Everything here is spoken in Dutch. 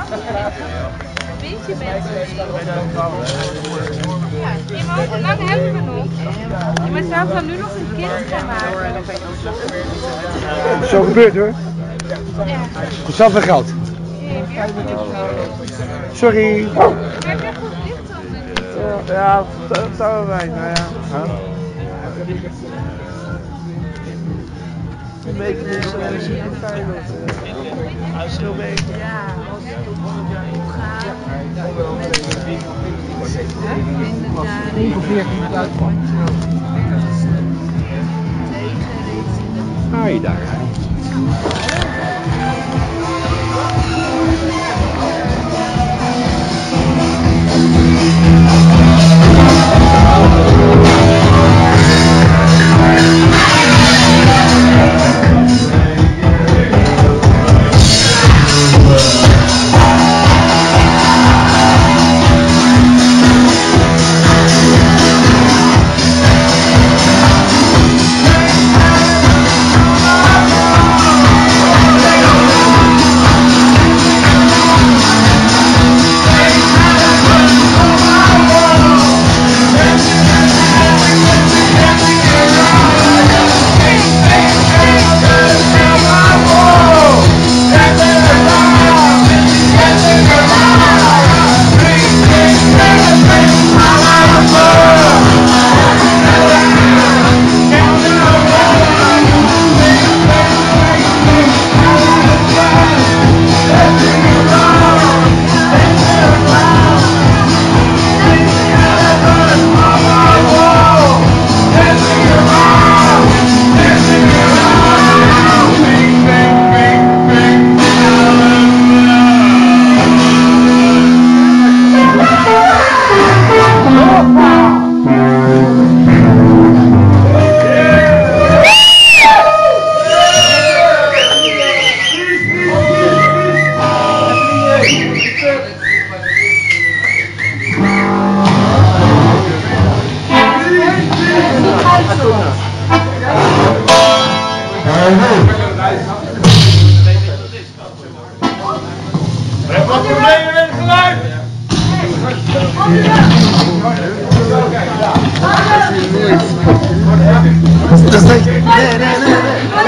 Beetje mensen. Ja, hoe lang hebben we nog? Ja, maar zou ik dan nu nog een kind gaan maken? Zo gebeurt hoor. Ja. Kost zoveel geld. Sorry. Maar ik heb goed licht dan. Ja, dat zou wel zijn, maar ja. Een beetje is veilig. Hij is heel beter. Ja, als het goed gaat. Hi daar. Dat is